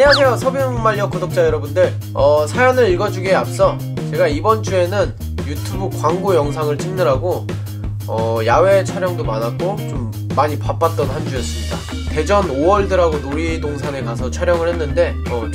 안녕하세요, 서빙말려 구독자 여러분들. 사연을 읽어주기에 앞서 제가 이번 주에는 유튜브 광고 영상을 찍느라고 야외 촬영도 많았고 좀 많이 바빴던 한 주였습니다. 대전 오월드라고 놀이동산에 가서 촬영을 했는데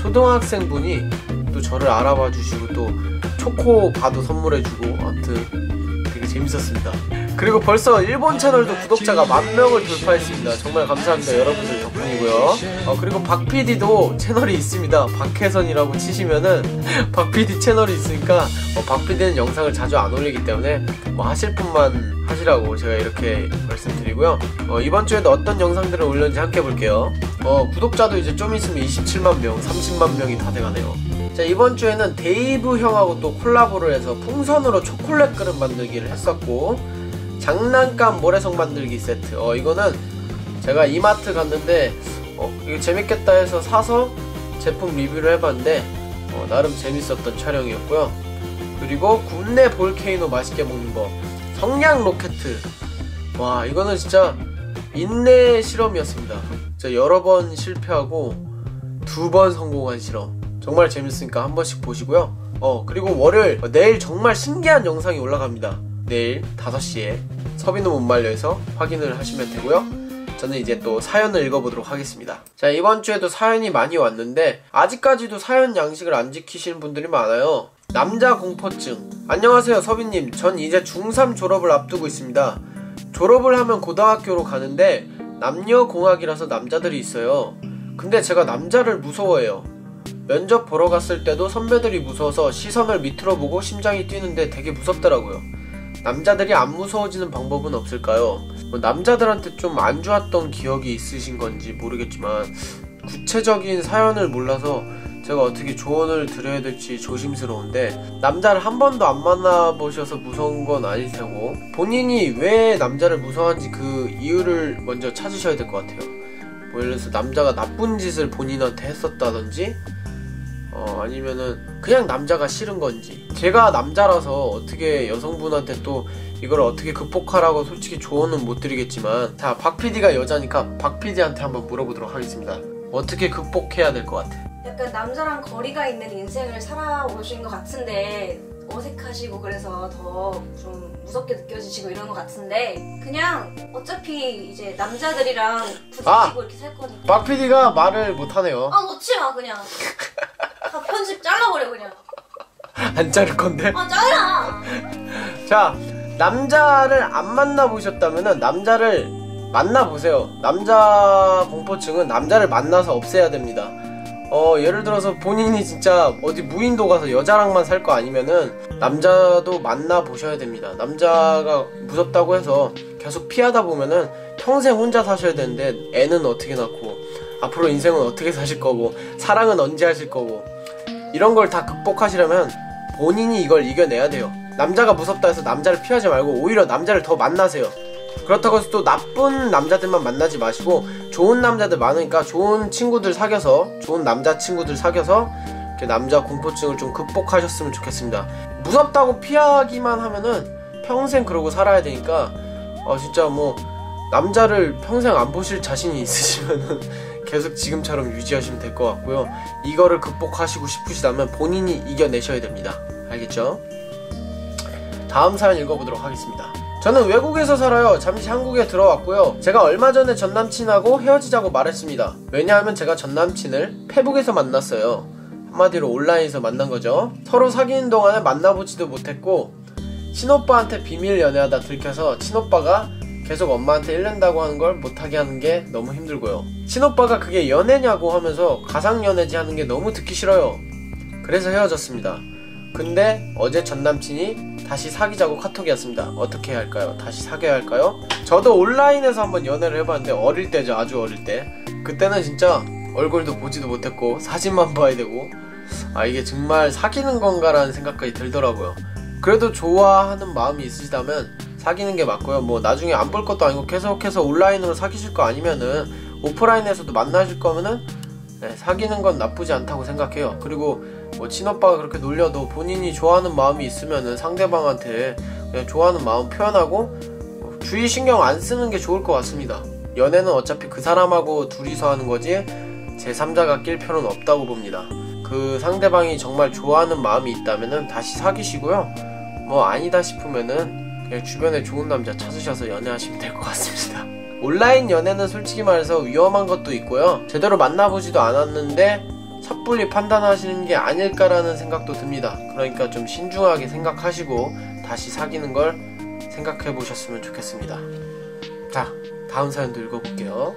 초등학생분이 또 저를 알아봐 주시고 또 초코바도 선물해주고 아무튼 되게 재밌었습니다. 그리고 벌써 일본 채널도 구독자가 10,000명을 돌파했습니다. 정말 감사합니다. 여러분들 덕분이고요. 그리고 박PD도 채널이 있습니다. 박혜선이라고 치시면은 박PD 채널이 있으니까 박PD는 영상을 자주 안 올리기 때문에 하실 분만 하시라고 제가 이렇게 말씀드리고요. 이번 주에도 어떤 영상들을 올렸는지 함께 볼게요. 구독자도 이제 좀 있으면 27만 명, 30만 명이 다 돼가네요. 자, 이번 주에는 데이브 형하고 또 콜라보를 해서 풍선으로 초콜릿 그릇 만들기를 했었고, 장난감 모래성 만들기 세트, 이거는 제가 이마트 갔는데 이거 재밌겠다 해서 사서 제품 리뷰를 해봤는데 나름 재밌었던 촬영이었고요. 그리고 굽네 볼케이노 맛있게 먹는 법, 성냥 로켓, 와 이거는 진짜 인내 실험이었습니다. 진짜 여러 번 실패하고 2번 성공한 실험, 정말 재밌으니까 한 번씩 보시고요. 그리고 월요일, 내일 정말 신기한 영상이 올라갑니다. 내일 5시에 서비는 못 말려에서 확인을 하시면 되고요. 저는 이제 또 사연을 읽어보도록 하겠습니다. 자, 이번 주에도 사연이 많이 왔는데 아직까지도 사연 양식을 안 지키시는 분들이 많아요. 남자 공포증. 안녕하세요 서비님, 전 이제 중3 졸업을 앞두고 있습니다. 졸업을 하면 고등학교로 가는데 남녀공학이라서 남자들이 있어요. 근데 제가 남자를 무서워해요. 면접 보러 갔을 때도 선배들이 무서워서 시선을 밑으로 보고 심장이 뛰는데 되게 무섭더라고요. 남자들이 안 무서워지는 방법은 없을까요? 남자들한테 좀 안 좋았던 기억이 있으신 건지 모르겠지만 구체적인 사연을 몰라서 제가 어떻게 조언을 드려야 될지 조심스러운데, 남자를 한 번도 안 만나보셔서 무서운 건 아닐 테고 본인이 왜 남자를 무서워하는지 그 이유를 먼저 찾으셔야 될 것 같아요. 예를 들어서 남자가 나쁜 짓을 본인한테 했었다든지 아니면은 그냥 남자가 싫은 건지. 제가 남자라서 어떻게 여성분한테 또 이걸 어떻게 극복하라고 솔직히 조언은 못 드리겠지만, 자, 박PD가 여자니까 박PD한테 한번 물어보도록 하겠습니다. 어떻게 극복해야 될 것 같아? 약간 남자랑 거리가 있는 인생을 살아오신 것 같은데 어색하시고 그래서 더 좀 무섭게 느껴지시고 이런 것 같은데, 그냥 어차피 이제 남자들이랑 부딪히고 이렇게 살 거니까. 박PD가 말을 못하네요. 놓지 마 그냥. 다 편집 잘라버려 그냥. 안 자를 건데? 잘라. 자, 남자를 안 만나보셨다면은 남자를 만나보세요. 남자 공포증은 남자를 만나서 없애야 됩니다. 예를 들어서 본인이 진짜 어디 무인도 가서 여자랑만 살 거 아니면은 남자도 만나보셔야 됩니다. 남자가 무섭다고 해서 계속 피하다 보면은 평생 혼자 사셔야 되는데 애는 어떻게 낳고 앞으로 인생은 어떻게 사실 거고 사랑은 언제 하실 거고, 이런 걸 다 극복하시려면 본인이 이걸 이겨내야 돼요. 남자가 무섭다 해서 남자를 피하지 말고 오히려 남자를 더 만나세요. 그렇다고 해서 또 나쁜 남자들만 만나지 마시고 좋은 남자들 많으니까 좋은 친구들 사귀어서, 좋은 남자친구들 사귀어서 이렇게 남자 공포증을 좀 극복하셨으면 좋겠습니다. 무섭다고 피하기만 하면은 평생 그러고 살아야 되니까 진짜 뭐 남자를 평생 안 보실 자신이 있으시면은 계속 지금처럼 유지하시면 될 것 같고요. 이거를 극복하시고 싶으시다면 본인이 이겨내셔야 됩니다. 알겠죠? 다음 사연 읽어보도록 하겠습니다. 저는 외국에서 살아요. 잠시 한국에 들어왔고요. 제가 얼마 전에 전남친하고 헤어지자고 말했습니다. 왜냐하면 제가 전남친을 페북에서 만났어요. 한마디로 온라인에서 만난 거죠. 서로 사귀는 동안에 만나보지도 못했고 친오빠한테 비밀 연애하다 들켜서 친오빠가 계속 엄마한테 일른다고 하는 걸 못하게 하는 게 너무 힘들고요. 친오빠가 그게 연애냐고 하면서 가상연애지 하는 게 너무 듣기 싫어요. 그래서 헤어졌습니다. 근데 어제 전남친이 다시 사귀자고 카톡이 왔습니다. 어떻게 해야 할까요? 다시 사귀어야 할까요? 저도 온라인에서 한번 연애를 해봤는데 어릴 때죠. 아주 어릴 때. 그때는 진짜 얼굴도 보지도 못했고 사진만 봐야 되고 이게 정말 사귀는 건가 라는 생각까지 들더라고요. 그래도 좋아하는 마음이 있으시다면 사귀는 게 맞고요. 뭐 나중에 안 볼 것도 아니고 계속해서 온라인으로 사귀실 거 아니면은 오프라인에서도 만나실 거면은 사귀는 건 나쁘지 않다고 생각해요. 그리고 뭐 친오빠가 그렇게 놀려도 본인이 좋아하는 마음이 있으면은 상대방한테 그냥 좋아하는 마음 표현하고 주의 신경 안 쓰는 게 좋을 것 같습니다. 연애는 어차피 그 사람하고 둘이서 하는 거지 제3자가 낄 필요는 없다고 봅니다. 그 상대방이 정말 좋아하는 마음이 있다면은 다시 사귀시고요. 뭐 아니다 싶으면은 그냥 주변에 좋은 남자 찾으셔서 연애하시면 될 것 같습니다. 온라인 연애는 솔직히 말해서 위험한 것도 있고요. 제대로 만나보지도 않았는데 섣불리 판단하시는 게 아닐까라는 생각도 듭니다. 그러니까 좀 신중하게 생각하시고 다시 사귀는 걸 생각해 보셨으면 좋겠습니다. 자, 다음 사연도 읽어볼게요.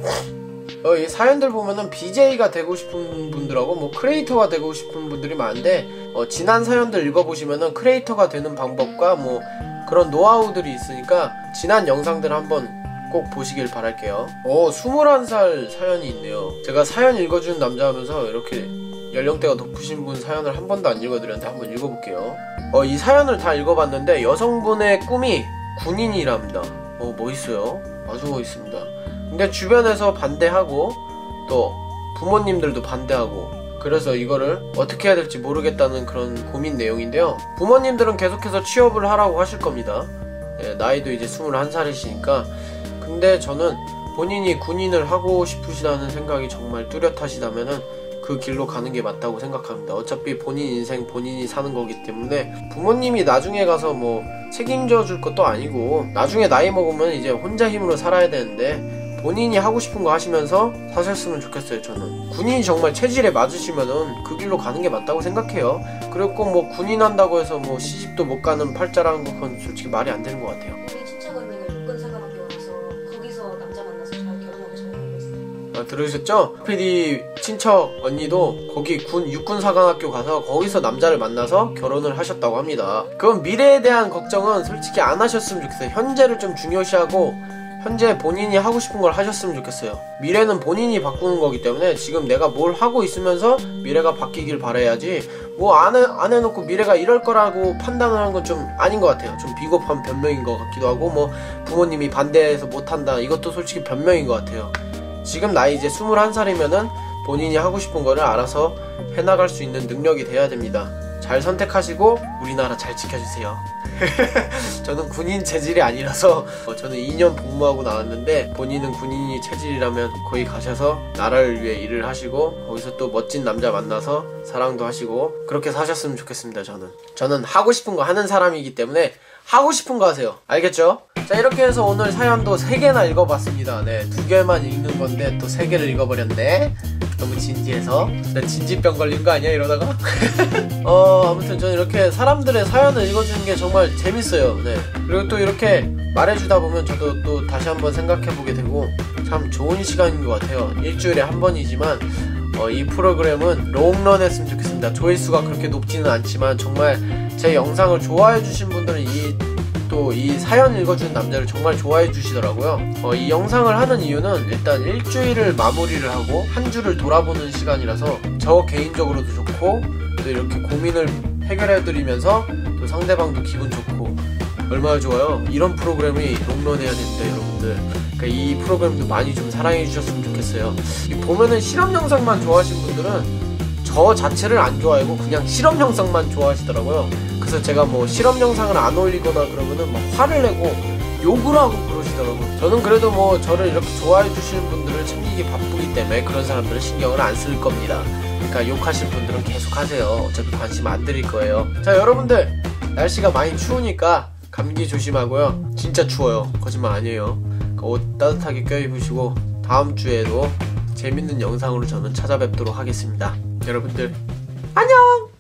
이 사연들 보면은 BJ가 되고 싶은 분들하고 뭐 크리에이터가 되고 싶은 분들이 많은데 지난 사연들 읽어보시면은 크리에이터가 되는 방법과 뭐 그런 노하우들이 있으니까 지난 영상들 한번 꼭 보시길 바랄게요. 21살 사연이 있네요. 제가 사연 읽어주는 남자 하면서 이렇게 연령대가 높으신 분 사연을 한 번도 안 읽어드렸는데 한번 읽어볼게요. 이 사연을 다 읽어봤는데 여성분의 꿈이 군인이랍니다. 멋있어요. 아주 멋있습니다. 근데 주변에서 반대하고 또 부모님들도 반대하고 그래서 이거를 어떻게 해야 될지 모르겠다는 그런 고민 내용인데요. 부모님들은 계속해서 취업을 하라고 하실 겁니다. 나이도 이제 21살이시니까. 근데 저는 본인이 군인을 하고 싶으시다는 생각이 정말 뚜렷하시다면은 그 길로 가는 게 맞다고 생각합니다. 어차피 본인 인생 본인이 사는 거기 때문에 부모님이 나중에 가서 뭐 책임져 줄 것도 아니고 나중에 나이 먹으면 이제 혼자 힘으로 살아야 되는데 본인이 하고 싶은 거 하시면서 사셨으면 좋겠어요. 저는 군인이 정말 체질에 맞으시면은 그 길로 가는 게 맞다고 생각해요. 그리고 뭐 군인 한다고 해서 뭐 시집도 못 가는 팔자라는 건 솔직히 말이 안 되는 것 같아요. 우리 친척 언니가 육군사관학교 와서 거기서 남자 만나서 잘 결혼하고 잘 살고 있어요. 들으셨죠? PD 친척 언니도 거기 육군사관학교 가서 거기서 남자를 만나서 결혼을 하셨다고 합니다. 그럼 미래에 대한 걱정은 솔직히 안 하셨으면 좋겠어요. 현재를 좀 중요시하고 현재 본인이 하고 싶은 걸 하셨으면 좋겠어요. 미래는 본인이 바꾸는 거기 때문에 지금 내가 뭘 하고 있으면서 미래가 바뀌길 바라야지 뭐 안 해놓고 미래가 이럴 거라고 판단을 하는 건 좀 아닌 것 같아요. 좀 비겁한 변명인 것 같기도 하고 뭐 부모님이 반대해서 못한다 이것도 솔직히 변명인 것 같아요. 지금 나이 이제 21살이면은 본인이 하고 싶은 거를 알아서 해나갈 수 있는 능력이 돼야 됩니다. 잘 선택하시고 우리나라 잘 지켜주세요. 저는 군인 체질이 아니라서 저는 2년 복무하고 나왔는데 본인은 군인이 체질이라면 거기 가셔서 나라를 위해 일을 하시고 거기서 또 멋진 남자 만나서 사랑도 하시고 그렇게 사셨으면 좋겠습니다. 저는 하고 싶은 거 하는 사람이기 때문에 하고 싶은 거 하세요. 알겠죠? 자, 이렇게 해서 오늘 사연도 3개나 읽어봤습니다. 네, 2개만 읽는 건데 또 3개를 읽어버렸네. 너무 진지해서 나 진지병 걸린 거 아니야 이러다가? 아무튼 저는 이렇게 사람들의 사연을 읽어주는 게 정말 재밌어요. 네. 그리고 또 이렇게 말해주다 보면 저도 또 다시 한번 생각해보게 되고 참 좋은 시간인 것 같아요. 일주일에 한 번이지만 이 프로그램은 롱런 했으면 좋겠습니다. 조회수가 그렇게 높지는 않지만 정말 제 영상을 좋아해 주신 분들은 이 사연 읽어주는 남자를 정말 좋아해 주시더라고요. 이 영상을 하는 이유는 일단 일주일을 마무리를 하고 한 주를 돌아보는 시간이라서 저 개인적으로도 좋고 또 이렇게 고민을 해결해 드리면서 또 상대방도 기분 좋고 얼마나 좋아요. 이런 프로그램이 롱런해야 됩니다, 여러분들. 그러니까 이 프로그램도 많이 좀 사랑해 주셨으면 좋겠어요. 보면은 실험 영상만 좋아하시는 분들은 저 자체를 안 좋아하고 그냥 실험 영상만 좋아하시더라고요. 그래서 제가 뭐 실험 영상을 안 올리거나 그러면은 막 화를 내고 욕을 하고 그러시더라고요. 저는 그래도 뭐 저를 이렇게 좋아해 주시는 분들을 챙기기 바쁘기 때문에 그런 사람들은 신경을 안 쓸 겁니다. 그러니까 욕하실 분들은 계속 하세요. 어차피 관심 안 드릴 거예요. 자, 여러분들 날씨가 많이 추우니까 감기 조심하고요. 진짜 추워요. 거짓말 아니에요. 옷 따뜻하게 껴입으시고 다음 주에도 재밌는 영상으로 저는 찾아뵙도록 하겠습니다. 여러분들 안녕!